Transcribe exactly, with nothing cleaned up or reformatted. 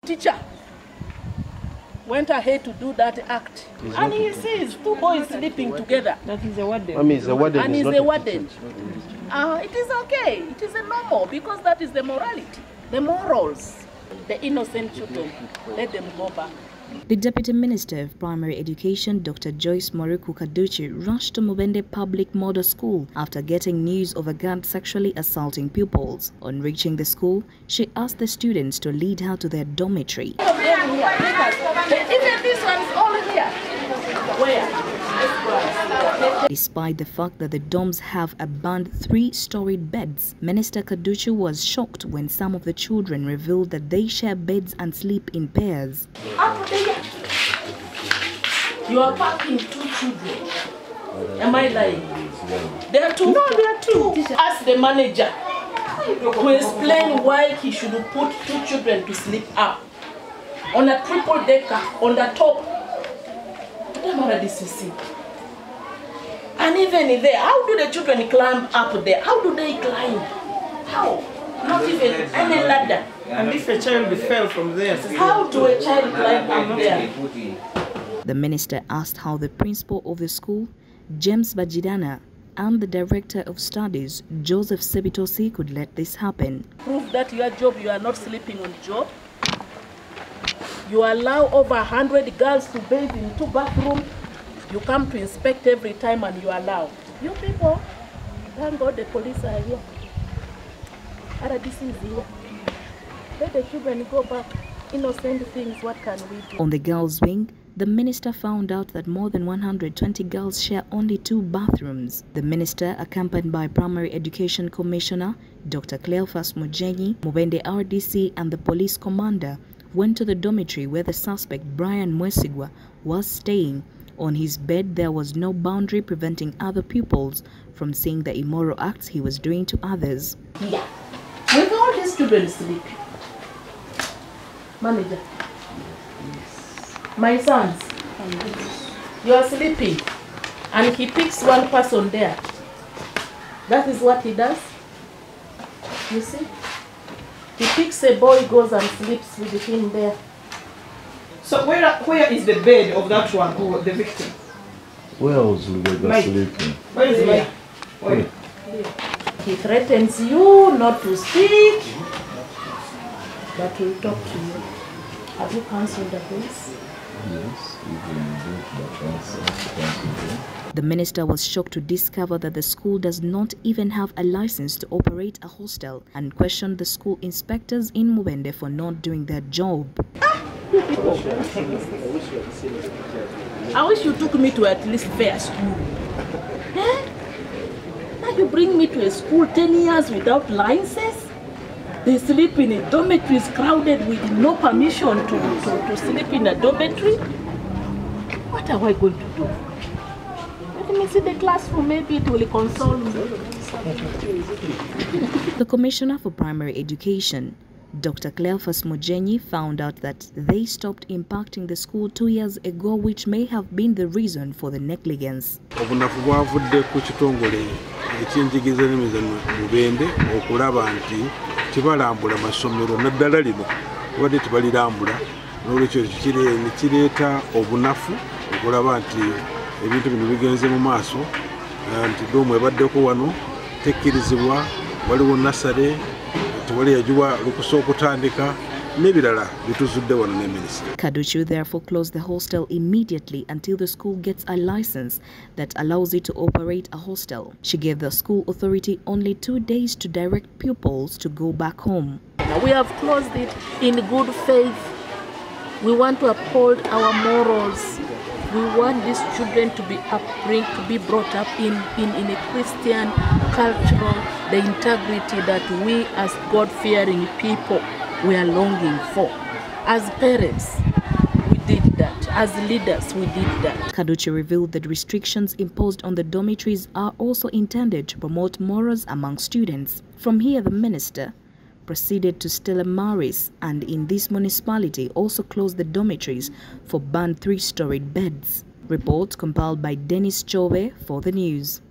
Teacher went ahead to do that act, and he sees two boys sleeping together. That is a warden. I mean, it's a warden. And he's not a a warden. Uh, it is okay. It is a normal, because that is the morality, the morals. The innocent children, let them go back. The Deputy Minister of Primary Education, Doctor Joyce Moriku Kaduchi, rushed to Mubende Public Model School after getting news of a guard sexually assaulting pupils. On reaching the school, she asked the students to lead her to their dormitory. Even this one's all here. Where? Despite the fact that the dorms have abandoned three-storied beds, Minister Kaduchi was shocked when some of the children revealed that they share beds and sleep in pairs. Up there. You are packing two children. Am I lying? There are two. No, there are two. Ask the manager to explain why he should put two children to sleep up on a triple decker on the top. And even there, how do the children climb up there? How do they climb? How? Not even any ladder. And if a child fell from there, how do a child climb up there? The minister asked how the principal of the school, James Bajidana, and the director of studies, Joseph Sebitosi, could let this happen. Prove that your job, you are not sleeping on job. You allow over one hundred girls to bathe in two bathrooms. You come to inspect every time and you allow. You people, thank God the police are here. R D C is here. Let the children go back. Innocent things, what can we do? On the girls' wing, the minister found out that more than one hundred twenty girls share only two bathrooms. The minister, accompanied by Primary Education Commissioner Doctor Cleophas Mujenyi, Mubende R D C and the police commander, went to the dormitory where the suspect, Brian Mwesigwa, was staying. On his bed, there was no boundary preventing other pupils from seeing the immoral acts he was doing to others. Yeah. With all these children sleeping. Manager. My sons, you are sleeping. And he picks one person there. That is what he does. You see? He picks a boy, goes and sleeps with him there. So where where is the bed of that one, who the victim? Where else will they be sleeping? Where is Mike? Where? He threatens you not to speak, but we'll talk to you. Have you cancelled the case? Yes, we can do that cancel. The minister was shocked to discover that the school does not even have a license to operate a hostel and questioned the school inspectors in Mubende for not doing their job. I wish you took me to at least fair school. Eh? Now you bring me to a school ten years without license? They sleep in a dormitory crowded with no permission to, to, to sleep in a dormitory? What are we going to do? Let me see the classroom, maybe it will console me. The Commissioner for Primary Education, Doctor Cleophas Mujenyi, found out that they stopped impacting the school two years ago, which may have been the reason for the negligence. Obunafu bwavudde ku kitongole ekyenjigiriza n'emizannyo Mubende okulaba nti tibalambula amasomero naddala lino obadde tibalirambula, n'olwekyo ne kireeta obunafu okulaba nti ebintu bino bigenze mu maaso, nti doomu ebaddeko wano tekkirizibwa, waliwo nasale tewali yajuwa lukusa okutandika n'ebirala bituzudde wano ne minisita. Kaduchi therefore closed the hostel immediately until the school gets a license that allows it to operate a hostel. She gave the school authority only two days to direct pupils to go back home. We have closed it in good faith. We want to uphold our morals. We want these children to be upbring, to be brought up in, in, in a Christian cultural, the integrity that we as God-fearing people we are longing for. As parents, we did that. As leaders, we did that. Kaduchi revealed that restrictions imposed on the dormitories are also intended to promote morals among students. From here, the minister proceeded to Stella Maris and in this municipality also closed the dormitories for banned three-storied beds. Reports compiled by Dennis Chove for the news.